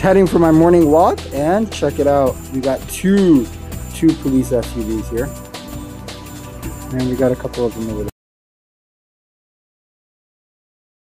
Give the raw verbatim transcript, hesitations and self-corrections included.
heading for my morning walk, and check it out. We got two, two police S U Vs here. And we got a couple of them over there.